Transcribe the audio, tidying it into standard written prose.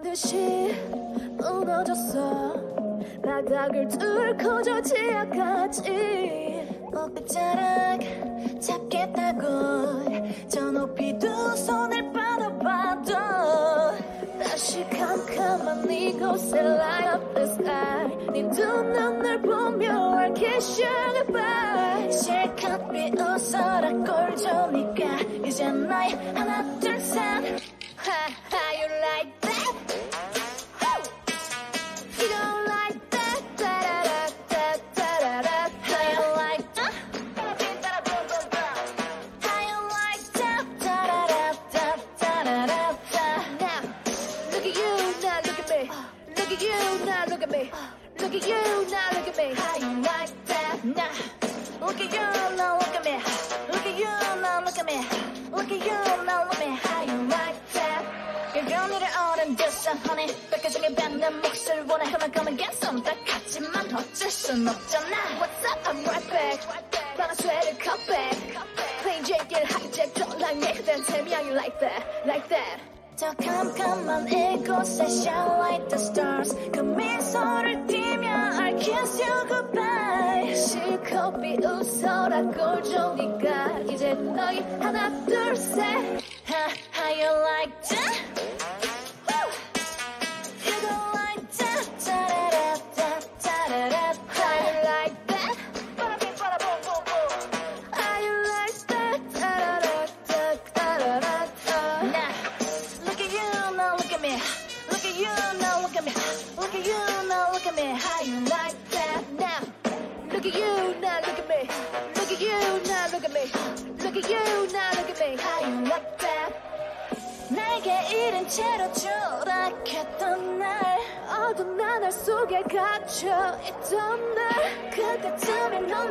듯이 무너졌어. 바닥을 뚫고 저 지하까지 어깨자락 잡겠다고 저 높이 두 손을 뻗어봐도 다시 캄캄한 이곳에 light up the sky 네 두 눈을 보며 I kiss you goodbye 실컷 비웃어라 꼴 좋으니까 이제 나의 하나 둘 셋 How you like that? You don't like that? Da-da-da-da-da-da-da. How you like that? How you like that? Da-da-da-da-da-da-da. Now, look at you, now look at me. Look at you, now look at me. Look at you, now look at me. How you like that? Now, look at you, now look at me. Look at you, now look at me. Look at you, now look at me. How you like that? 여전히를 어른 됐어, honey. 뺏겨지게 뱉는 몫을 원해. Come and get some. 딱하지만 어쩔 순 없잖아. What's up? I'm right back. 방아쇠를 cut back. Plain Jane길 hijack. Don't like me. Then tell me how you like that, like that. 저 캄캄한 이곳에 shine like the stars. 그 미소를 띠며 I'll kiss you goodbye. 실컷 비웃어라 꼴 좋으니까 이제 너희 하나 둘 셋. How you like that? You don't like that? Da-da-da-da-da-da-da. How you like that? How you like that? Da-da-da-da-da-da-da. Now, look at you, now look at me. Look at you, now look at me. Look at you, now look at me. How you like that? Now, look at you, now look at me. Look at you, now look at me. Look at you, now look at me. How you like that? 나에게 잃은 채로 추락했던 날 어두운 나날 속에 갇혀있던 날 그 같으면 너